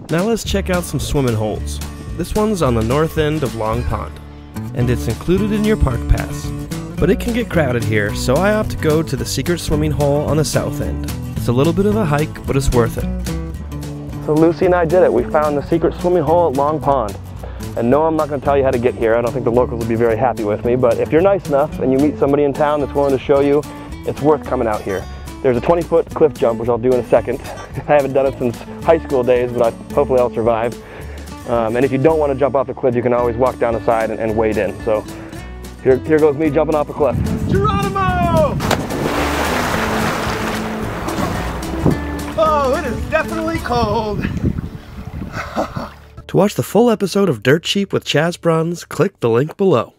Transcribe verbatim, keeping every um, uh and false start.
Now let's check out some swimming holes. This one's on the north end of Long Pond, and it's included in your park pass. But it can get crowded here, so I opt to go to the secret swimming hole on the south end. It's a little bit of a hike, but it's worth it. So Lucy and I did it. We found the secret swimming hole at Long Pond. And no, I'm not going to tell you how to get here. I don't think the locals will be very happy with me, but if you're nice enough and you meet somebody in town that's willing to show you, it's worth coming out here. There's a twenty foot cliff jump, which I'll do in a second. I haven't done it since high school days, but I, hopefully I'll survive. Um, and if you don't want to jump off the cliff, you can always walk down the side and, and wade in. So here, here goes me jumping off a cliff. Geronimo! Oh, it is definitely cold. To watch the full episode of Dirt Cheap with Chaz Bruns, click the link below.